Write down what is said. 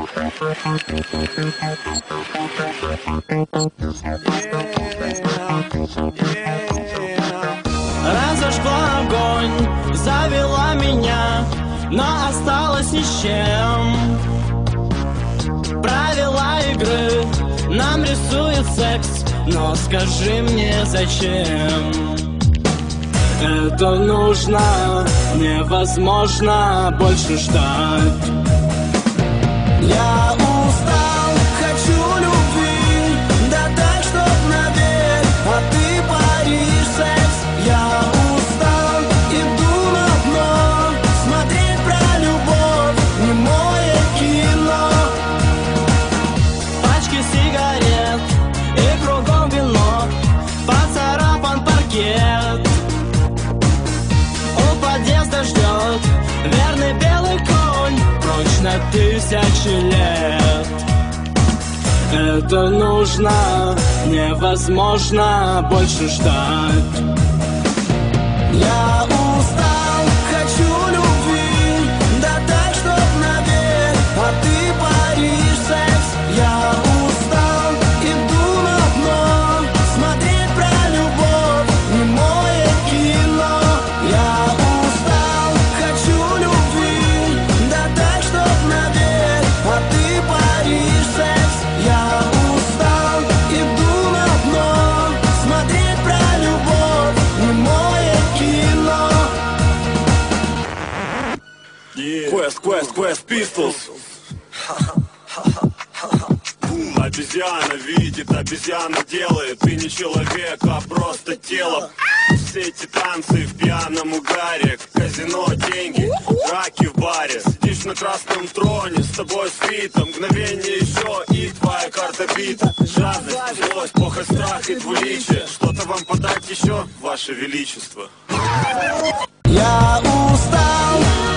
Разожгла огонь, завела меня, но осталась ни с чем. Правила игры нам рисует секс, но скажи мне, зачем? Это нужно, невозможно больше ждать. Я устал, хочу любви, да так, чтоб навек, а ты паришь секс. Я устал, иду на дно, смотреть про любовь, немое кино. Пачки сигарет и кругом вино, поцарапан паркет. У подъезда ждет верный белый конь, прочь на 1000 лет. Это нужно, невозможно больше ждать. Я устал, хочу любви, да так, чтоб навек, а ты паришь секс. Я устал, иду на дно, смотреть про любовь, немое кино. Я устал, хочу любви, да так, чтоб навек, а ты паришь секс. Я устал, иду на дно, смотреть про любовь, немое кино. Quest Pistols. Обезьяна видит, обезьяна делает. Ты не человек, а просто тело. Все эти танцы в пьяном угаре, казино, деньги, драки в баре. Сидишь на красном троне, с тобой свита, мгновение еще и твоя карта бита. Жадность, злость, похоть, страх и двуличие. Что-то вам подать еще, ваше величество? Я устал,